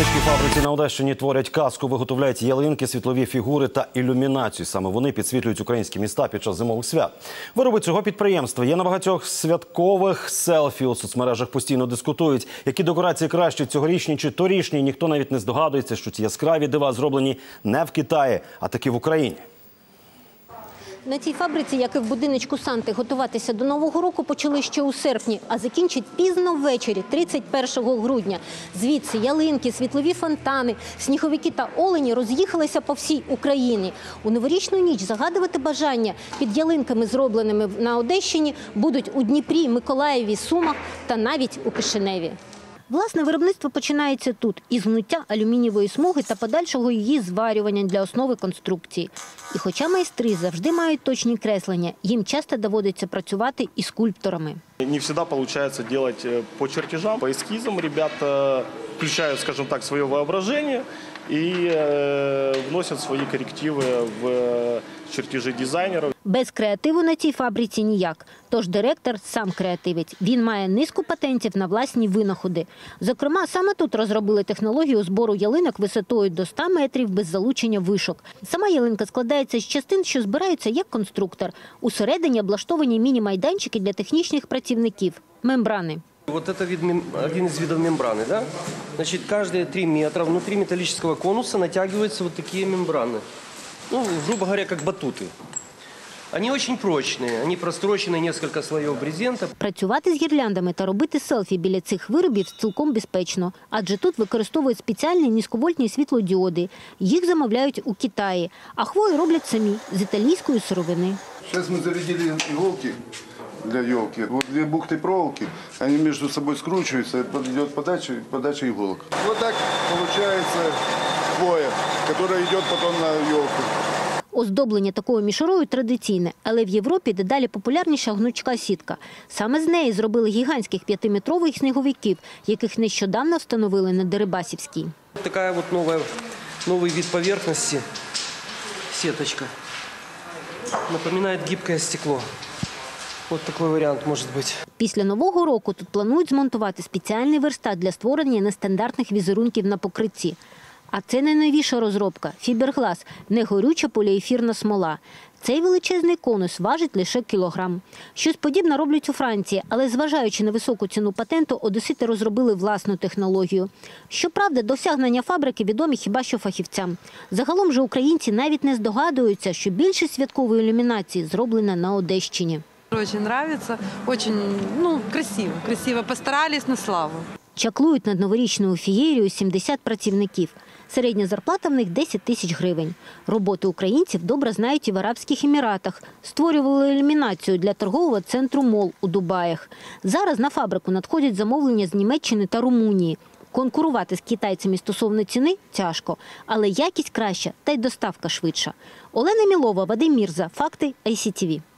невеличкій фабриці на Одещині творять казку, виготовляють ялинки, світлові фігури та ілюмінацію. Саме вони підсвітлюють українські міста під час зимових свят. Вироби цього підприємства є на багатьох святкових селфі. У соцмережах постійно дискутують, які декорації кращі, цьогорічні чи торішні. Ніхто навіть не здогадується, що ці яскраві дива зроблені не в Китаї, а таки в Україні. На цій фабриці, як і в будиночку Санти, готуватися до Нового року почали ще у серпні, а закінчать пізно ввечері, 31 грудня. Звідси ялинки, світлові фонтани, сніговики та олені роз'їхалися по всій Україні. У новорічну ніч загадувати бажання під ялинками, зробленими на Одещині, будуть у Дніпрі, Миколаєві, Сумах та навіть у Кишиневі. Власне, виробництво починається тут – із гнуття алюмінієвої смуги та подальшого її зварювання для основи конструкції. І хоча майстри завжди мають точні креслення, їм часто доводиться працювати із скульпторами. Не всегда получается делать по чертежам, по эскизам. Ребята включают, скажем так, свое воображение и вносят свои коррективы в чертежи дизайнеров. Без креативу на цій фабриці ніяк. Тож директор сам креативець. Він має низку патентів на власні винаходи. Зокрема, саме тут розробили технологію збору ялинок висотою до 100 метрів без залучення вишок. Сама ялинка складається з частин, що збираються як конструктор. Усередині облаштовані міні-майданчики для технічних працівників – мембрани. Вот это один из видов мембраны, да? Значит, каждые 3 метра внутри металлического конуса натягиваются вот такие мембраны. Ну, грубо говоря, как батуты. Они очень прочные, они прострочены несколько слоев брезента. Працювати з гірляндами та робити селфі біля цих виробів цілком безпечно. Адже тут використовують спеціальні низьковольтні світлодіоди. Їх замовляють у Китаї. А хвою роблять самі, з італійської сировини. Зараз ми зарядили иголки для елки. Вот две бухты проволоки, они между собой скручиваются, идет подача иголок. Вот так получается хвоя, которая идет потом на елку. Оздоблення такою мішурою традиційне, але в Європі дедалі популярніша гнучка сітка. Саме з неї зробили гігантських 5-метрових сніговиків, яких нещодавно встановили на Дерибасівській. Такая вот новый вид поверхности, сеточка, напоминает гибкое стекло. Вот такой варіант може бути. Після Нового року тут планують змонтувати спеціальний верстат для створення нестандартних візерунків на покритті. А це найновіша розробка – фіберглас – негорюча поліефірна смола. Цей величезний конус важить лише кілограм. Щось подібне роблять у Франції, але зважаючи на високу ціну патенту, одесити розробили власну технологію. Щоправда, досягнення фабрики відомі хіба що фахівцям. Загалом же українці навіть не здогадуються, що більшість святкової ілюмінації зроблена на Одещині. Очень нравится, очень красиво. Красиво постарались на славу. Чаклують над новорічною феєрією 70 працівників. Середня зарплата в них 10 тисяч гривень. Роботи українців добре знають і в Арабських Еміратах. Створювали ілюмінацію для торгового центру «Мол» у Дубаях. Зараз на фабрику надходять замовлення з Німеччини та Румунії. Конкурувати з китайцями стосовно ціни тяжко, але якість краща та й доставка швидша. Олена Мілова, Вадим Мірза. Факти ICTV.